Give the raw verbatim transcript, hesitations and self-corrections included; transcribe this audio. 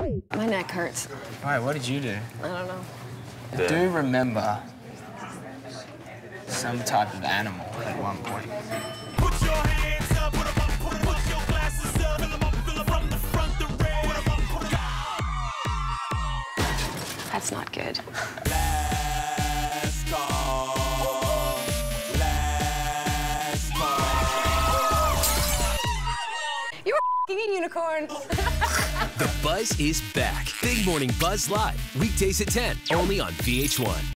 My neck hurts. Why, what did you do? I don't know. I do remember some type of animal at one point. Put your hands up, put 'em up, put 'em up, put your glasses up, fill 'em up, fill 'em from the front, the red. Put 'em up, put 'em up. That's not good. Last call. Last call. You're a unicorn. The Buzz is back. Big Morning Buzz Live. Weekdays at ten, only on V H one.